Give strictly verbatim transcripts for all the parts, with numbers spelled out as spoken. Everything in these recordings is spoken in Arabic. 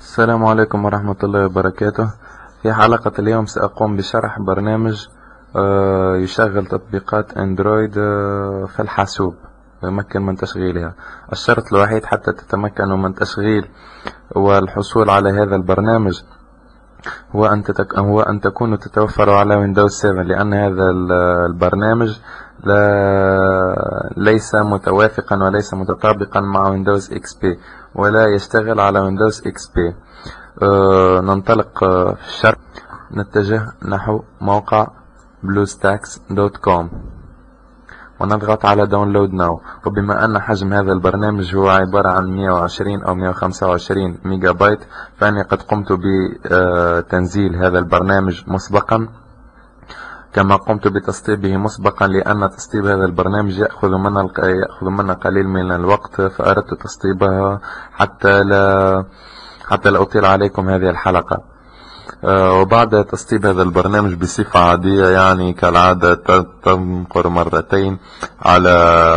السلام عليكم ورحمة الله وبركاته. في حلقة اليوم سأقوم بشرح برنامج آه، يشغل تطبيقات اندرويد آه، في الحاسوب ويمكن من تشغيلها. الشرط الوحيد حتى تتمكنوا من تشغيل والحصول على هذا البرنامج هو أن, تتك... هو أن تكونوا تتوفروا على ويندوز سبعة، لأن هذا البرنامج لا ليس متوافقا وليس متطابقا مع ويندوز اكس بي، ولا يشتغل على ويندوز اكس بي. أه ننطلق في الشرح، نتجه نحو موقع بلوستاكس دوت كوم ونضغط على داونلود ناو. وبما أن حجم هذا البرنامج هو عبارة عن مئة وعشرين أو مئة وخمسة وعشرين ميجا بايت، فأني قد قمت بتنزيل هذا البرنامج مسبقا، كما قمت بتسطيبه مسبقا، لأن تسطيب هذا البرنامج يأخذ منا يأخذ منا قليل من الوقت، فأردت تسطيبها حتى لا حتى لا أطيل عليكم هذه الحلقة. أه وبعد تسطيب هذا البرنامج بصفة عادية، يعني كالعادة، تنقر مرتين على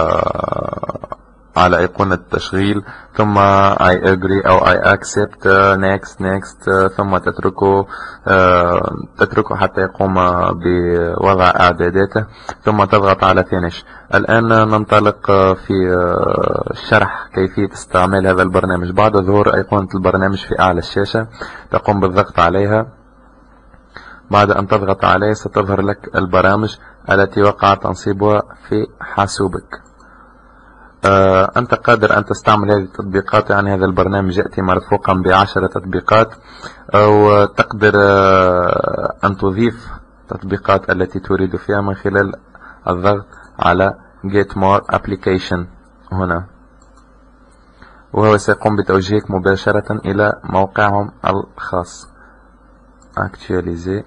على أيقونة التشغيل، ثم I agree أو I accept uh, next next uh, ثم تتركه uh, تتركه حتى يقوم بوضع إعداداته، ثم تضغط على finish. الآن ننطلق في شرح كيفية استعمال هذا البرنامج. بعد ظهور أيقونة البرنامج في أعلى الشاشة تقوم بالضغط عليها. بعد أن تضغط عليه ستظهر لك البرامج التي وقع تنصيبها في حاسوبك. آه أنت قادر أن تستعمل هذه التطبيقات، يعني هذا البرنامج يأتي مرفوقا بعشرة تطبيقات، أو تقدر آه أن تضيف تطبيقات التي تريد فيها من خلال الضغط على Get More Application هنا، وهو سيقوم بتوجيهك مباشرة إلى موقعهم الخاص Actualize.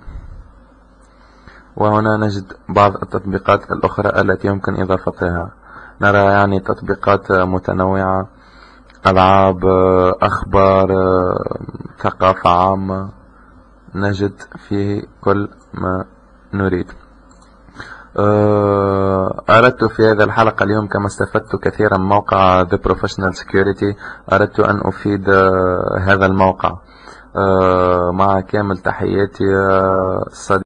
وهنا نجد بعض التطبيقات الأخرى التي يمكن إضافتها. نرى يعني تطبيقات متنوعة، ألعاب، أخبار، ثقافة عامة، نجد فيه كل ما نريد. أردت في هذه الحلقة اليوم، كما استفدت كثيرا من موقع The Professional Security، أردت أن أفيد هذا الموقع. مع كامل تحياتي، صديقي